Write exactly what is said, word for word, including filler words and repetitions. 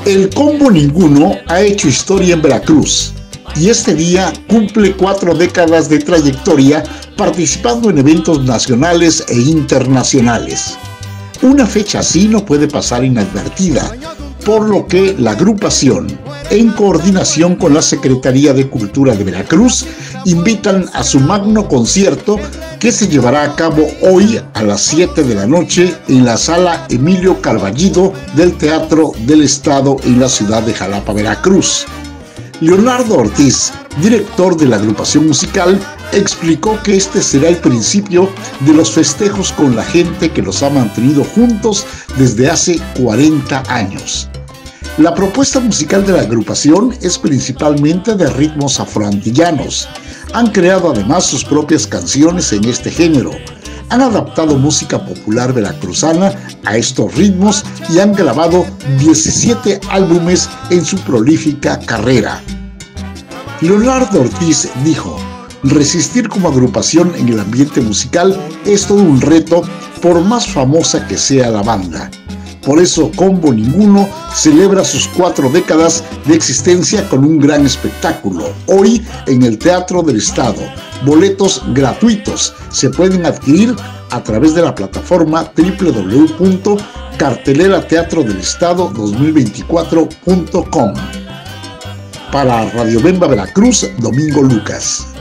El Combo Ninguno ha hecho historia en Veracruz y este día cumple cuatro décadas de trayectoria participando en eventos nacionales e internacionales. Una fecha así no puede pasar inadvertida, por lo que la agrupación, en coordinación con la Secretaría de Cultura de Veracruz, invitan a su magno concierto que se llevará a cabo hoy a las siete de la noche en la Sala Emilio Carballido del Teatro del Estado en la ciudad de Jalapa, Veracruz. Leonardo Ortiz, director de la agrupación musical, explicó que este será el principio de los festejos con la gente que los ha mantenido juntos desde hace cuarenta años. La propuesta musical de la agrupación es principalmente de ritmos afroantillanos. Han creado además sus propias canciones en este género. Han adaptado música popular veracruzana a estos ritmos y han grabado diecisiete álbumes en su prolífica carrera. Leonardo Ortiz dijo: resistir como agrupación en el ambiente musical es todo un reto, por más famosa que sea la banda. Por eso Combo Ninguno celebra sus cuatro décadas de existencia con un gran espectáculo, hoy en el Teatro del Estado. Boletos gratuitos se pueden adquirir a través de la plataforma doble u doble u doble u punto cartelera teatro del estado dos mil veinticuatro punto com. Para Radio Bemba Veracruz, Domingo Lucas.